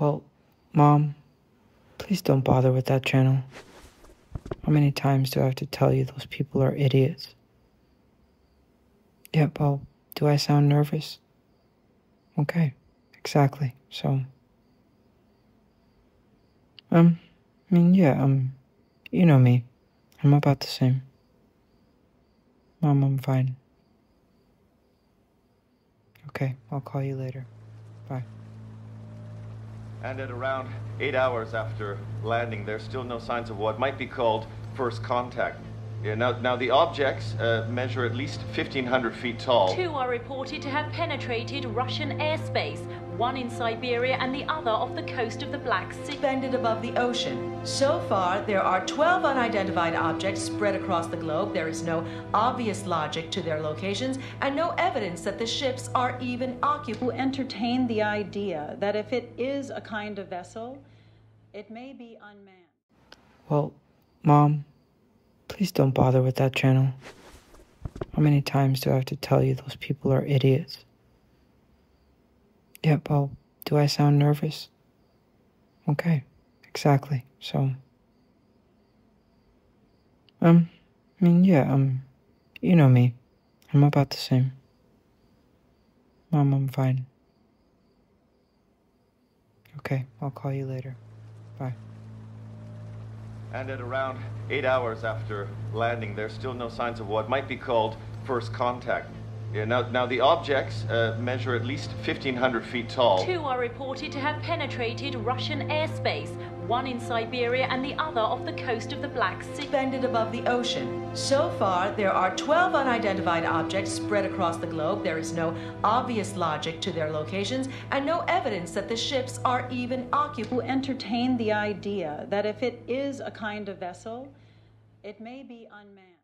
Well, Mom, please don't bother with that channel. How many times do I have to tell you those people are idiots? Yeah, well, do I sound nervous? Okay, exactly. So, you know me. I'm about the same. Mom, I'm fine. Okay, I'll call you later. Bye. And at around 8 hours after landing, there's still no signs of what might be called first contact. Yeah, now the objects measure at least 1,500 feet tall. Two are reported to have penetrated Russian airspace, one in Siberia and the other off the coast of the Black Sea. Suspended above the ocean. So far, there are 12 unidentified objects spread across the globe. There is no obvious logic to their locations and no evidence that the ships are even occupied. Who entertain the idea that if it is a kind of vessel, it may be unmanned. Well, Mom, please don't bother with that channel. How many times do I have to tell you those people are idiots? Yeah, well, do I sound nervous? Okay, exactly. So, you know me. I'm about the same. Mom, I'm fine. Okay, I'll call you later. Bye. And at around 8 hours after landing, there's still no signs of what might be called first contact. Yeah, now the objects measure at least 1,500 feet tall. Two are reported to have penetrated Russian airspace, one in Siberia and the other off the coast of the Black Sea. Suspended above the ocean. So far, there are 12 unidentified objects spread across the globe. There is no obvious logic to their locations and no evidence that the ships are even occupied. Who entertain the idea that if it is a kind of vessel, it may be unmanned.